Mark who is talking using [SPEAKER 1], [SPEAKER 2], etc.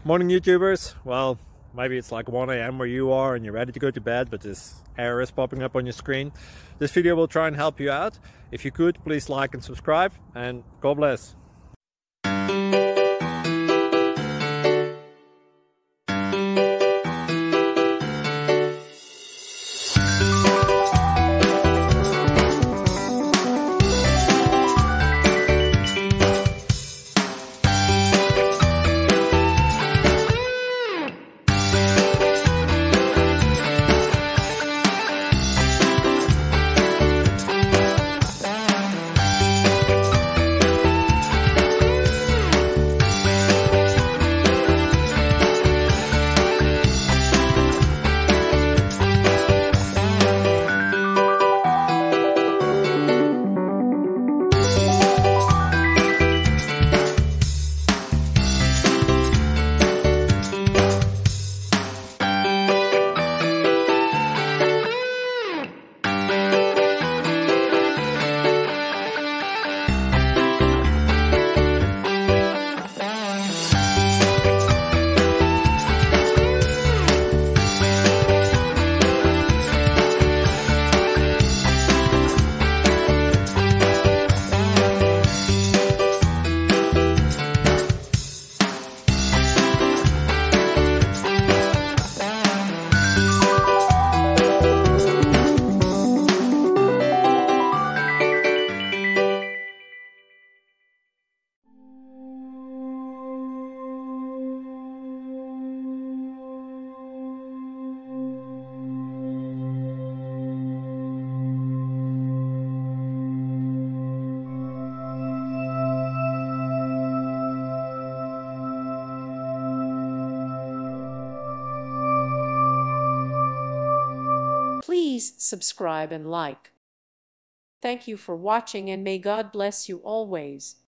[SPEAKER 1] Morning YouTubers. Well, maybe it's like 1 a.m. where you are and you're ready to go to bed, but this error is popping up on your screen. This video will try and help you out. If you could, please like and subscribe, and God bless.
[SPEAKER 2] Please subscribe and like. Thank you for watching, and may God bless you always.